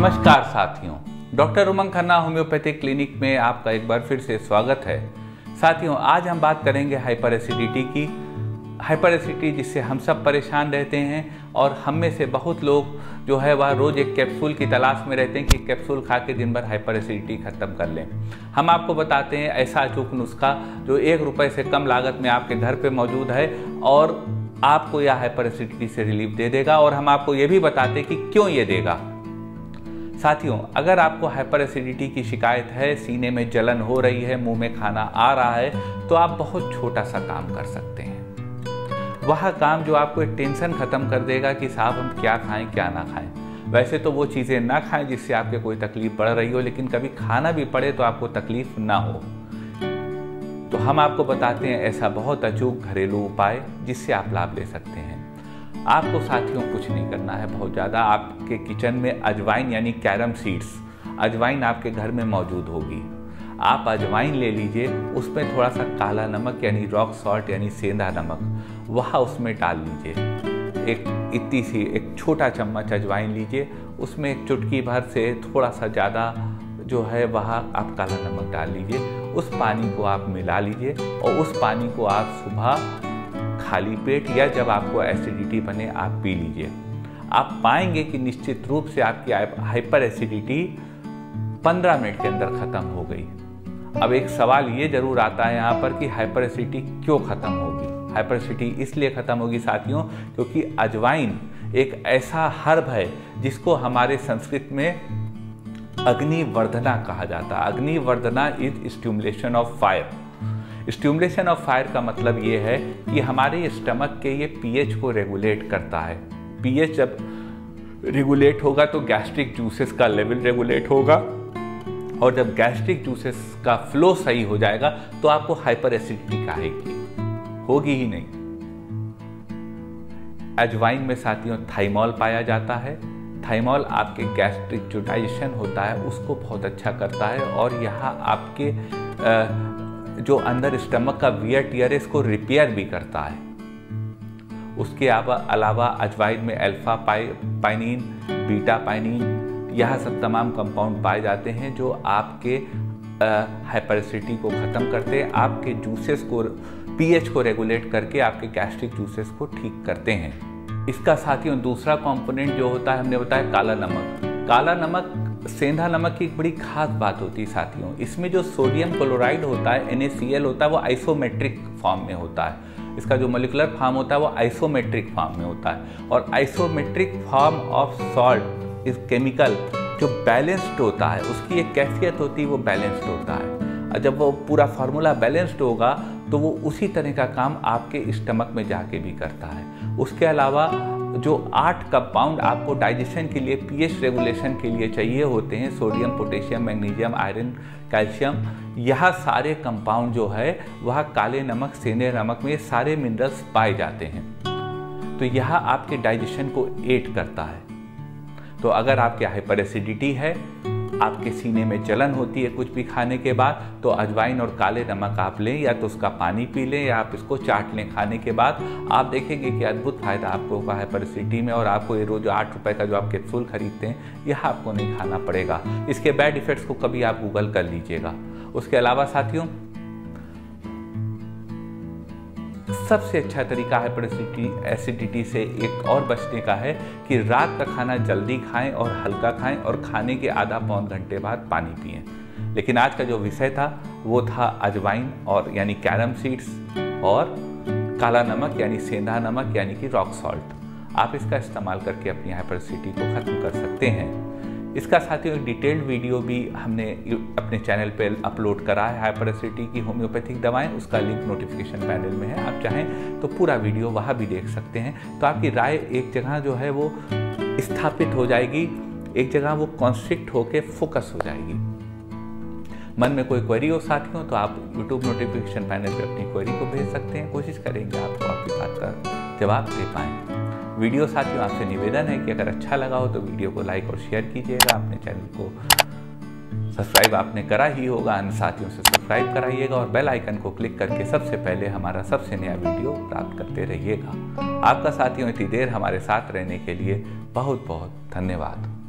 नमस्कार साथियों, doctor Umang Khanna homeopathic clinic में आपका एक बार फिर से स्वागत है। साथियों, आज हम बात करेंगे हाइपर एसिडिटी की। हाइपर एसिडिटी जिससे हम सब परेशान रहते हैं और हम में से बहुत लोग जो है वह रोज़ एक कैप्सूल की तलाश में रहते हैं कि कैप्सूल खा के दिन भर हाइपर एसिडिटी ख़त्म कर लें। हम आपको बताते हैं ऐसा अचूक नुस्खा जो ₹1 से कम लागत में आपके घर पे मौजूद है और आपको यह हाइपर एसिडिटी से रिलीफ दे देगा। और हम आपको ये भी बताते हैं कि क्यों ये देगा। साथियों, अगर आपको हाइपर एसिडिटी की शिकायत है, सीने में जलन हो रही है, मुंह में खाना आ रहा है, तो आप बहुत छोटा सा काम कर सकते हैं। वह काम जो आपको एक टेंशन खत्म कर देगा कि साहब हम क्या खाएं क्या ना खाएं। वैसे तो वो चीज़ें ना खाएं जिससे आपके कोई तकलीफ बढ़ रही हो, लेकिन कभी खाना भी पड़े तो आपको तकलीफ ना हो। तो हम आपको बताते हैं ऐसा बहुत अचूक घरेलू उपाय जिससे आप लाभ ले सकते हैं। आपको साथियों कुछ नहीं करना है बहुत ज़्यादा। आपके किचन में अजवाइन यानी कैरम सीड्स, अजवाइन आपके घर में मौजूद होगी। आप अजवाइन ले लीजिए, उसमें थोड़ा सा काला नमक यानी रॉक सॉल्ट यानी सेंधा नमक वह उसमें डाल लीजिए। एक छोटा चम्मच अजवाइन लीजिए, उसमें एक चुटकी भर से थोड़ा सा ज़्यादा जो है वह आप काला नमक डाल लीजिए। उस पानी को आप मिला लीजिए और उस पानी को आप सुबह खाली पेट या जब आपको एसिडिटी बने आप पी लीजिए। आप पाएंगे कि निश्चित रूप से आपकी हाइपर एसिडिटी 15 मिनट के अंदर ख़त्म हो गई। अब एक सवाल ये जरूर आता है यहाँ पर कि हाइपर एसिडिटी क्यों ख़त्म होगी। हाइपर एसिडिटी इसलिए ख़त्म होगी साथियों क्योंकि अजवाइन एक ऐसा हर्ब है जिसको हमारे संस्कृत में अग्निवर्धना कहा जाता है। अग्निवर्धना is stimulation of fire. Stimulation of fire का मतलब ये है कि हमारे स्टमक के ये पीएच को रेगुलेट करता है। पीएच जब रेगुलेट होगा तो गैस्ट्रिक जूसेस का लेवल रेगुलेट होगा और जब गैस्ट्रिक जूसेस का फ्लो सही हो जाएगा तो आपको हाइपर एसिडिटी काहेगी, होगी ही नहीं। अजवाइन में साथियों थाइमोल पाया जाता है। थाइमोल आपके गैस्ट्रिक जो डाइजेशन होता है उसको बहुत अच्छा करता है और यहाँ आपके जो अंदर स्टमक का वियर टियर है इसको रिपेयर भी करता है। उसके अलावा अजवाइन में अल्फा पाइनिन, बीटा पाइनिन, यह सब तमाम कंपाउंड पाए जाते हैं जो आपके हाइपर एसिडिटी को ख़त्म करते हैं, आपके जूसेस को पीएच को रेगुलेट करके आपके गैस्ट्रिक जूसेस को ठीक करते हैं। इसका साथियों दूसरा कंपोनेंट जो होता है हमने बताया काला नमक। काला नमक सेंधा नमक की एक बड़ी खास बात होती है साथियों, इसमें जो सोडियम क्लोराइड होता है NaCl होता है वो आइसोमेट्रिक फॉर्म में होता है। इसका जो मोलिकुलर फॉर्म होता है वो आइसोमेट्रिक फॉर्म में होता है और आइसोमेट्रिक फॉर्म ऑफ सॉल्ट इस केमिकल जो बैलेंस्ड होता है उसकी एक कैफियत होती है, वो बैलेंस्ड होता है। और जब वो पूरा फार्मूला बैलेंस्ड होगा तो वो उसी तरह का काम आपके स्टमक में जाके भी करता है। उसके अलावा जो 8 कंपाउंड आपको डाइजेशन के लिए पीएच रेगुलेशन के लिए चाहिए होते हैं, sodium, potassium, magnesium, iron, calcium, यह सारे कंपाउंड जो है वह काले नमक, सेंधे नमक में सारे मिनरल्स पाए जाते हैं। तो यह आपके डाइजेशन को एड करता है। तो अगर आपके हाइपर एसिडिटी है, आपके सीने में जलन होती है कुछ भी खाने के बाद, तो अजवाइन और काले नमक आप लें या तो उसका पानी पी लें या आप इसको चाट लें खाने के बाद। आप देखेंगे कि अद्भुत फायदा आपको होगा हाइपर एसिडिटी में और आपको ये रोज ₹8 का जो आप कैप्सूल खरीदते हैं यह आपको नहीं खाना पड़ेगा। इसके बैड इफेक्ट्स को कभी आप गूगल कर लीजिएगा। उसके अलावा साथियों सबसे अच्छा तरीका हाइपर एसिडिटी से एक और बचने का है कि रात का खाना जल्दी खाएं और हल्का खाएं और खाने के आधा पौन घंटे बाद पानी पिएं। लेकिन आज का जो विषय था वो था अजवाइन और यानी कैरम सीड्स और काला नमक यानी सेंधा नमक यानी कि रॉक सॉल्ट। आप इसका इस्तेमाल करके अपनी हाइपर एसिडिटी को ख़त्म कर सकते हैं। इसका साथियों एक डिटेल्ड वीडियो भी हमने अपने चैनल पर अपलोड करा है, हाइपर एसिडिटी की होम्योपैथिक दवाएं। उसका लिंक नोटिफिकेशन पैनल में है, आप चाहें तो पूरा वीडियो वहाँ भी देख सकते हैं। तो आपकी राय एक जगह जो है वो स्थापित हो जाएगी, एक जगह वो कॉन्स्ट्रिक्ट होकर फोकस हो जाएगी। मन में कोई क्वेरी हो साथियों तो आप यूट्यूब नोटिफिकेशन पैनल पर अपनी क्वेरी को भेज सकते हैं। कोशिश करेंगे आपको आपकी बात का जवाब दे पाएँ। वीडियो साथियों आपसे निवेदन है कि अगर अच्छा लगा हो तो वीडियो को लाइक और शेयर कीजिएगा। अपने चैनल को सब्सक्राइब आपने करा ही होगा, अन्य साथियों से सब्सक्राइब कराइएगा और बेल आइकन को क्लिक करके सबसे पहले हमारा सबसे नया वीडियो प्राप्त करते रहिएगा। आपका साथियों इतनी देर हमारे साथ रहने के लिए बहुत बहुत धन्यवाद।